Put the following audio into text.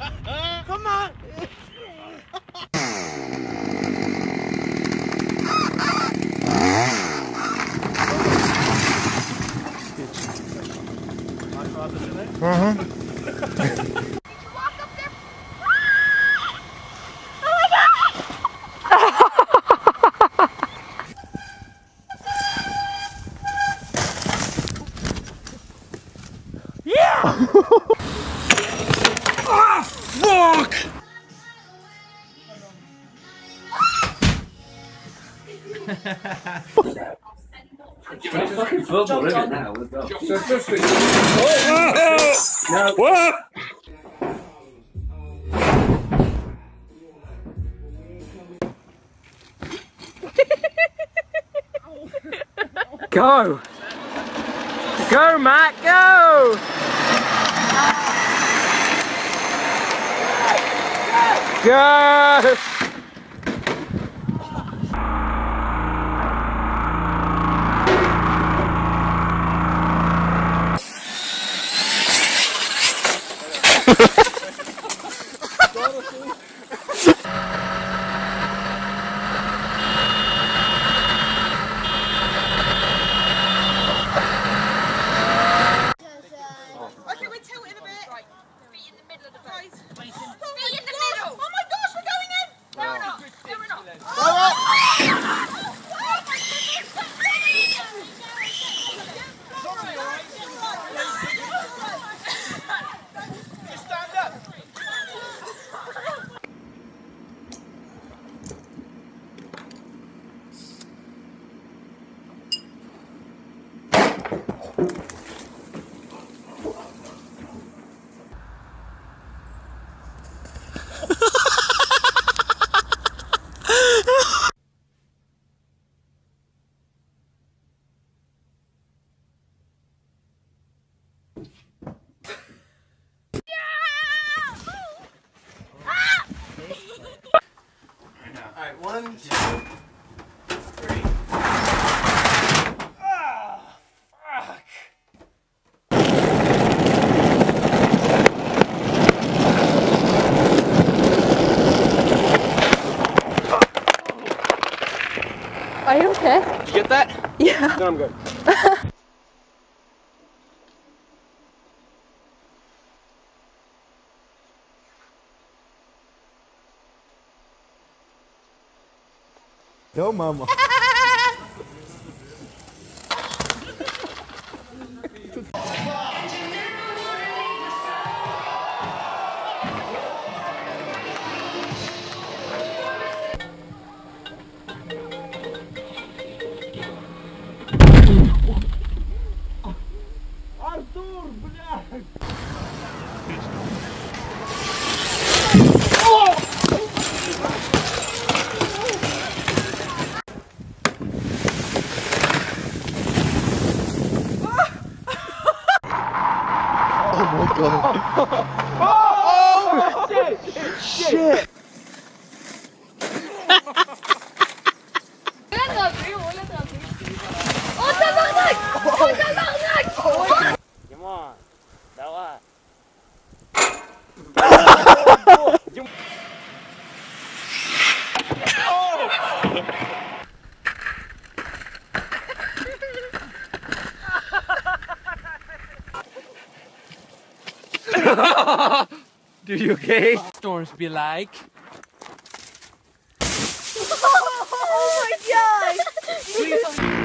Come on. Fuck! It's fucking football, isn't it now? Let's go. No. What? Go! Go, Matt, go! Go! Okay, we're tilting a bit. Right. Feet in the middle of the boat. Feet in the middle. Oh my gosh, we're going in. No, we're not. No, we're not. Go up. Just stand up. Alright, 1, 2, 3. Ah, fuck. Are you okay? Did you get that? Yeah. Then I'm good. Go, mama. Артур, блядь! Oh my god. Oh, shit! Come on, давай. Dude, you okay? Storms be like. Oh my god!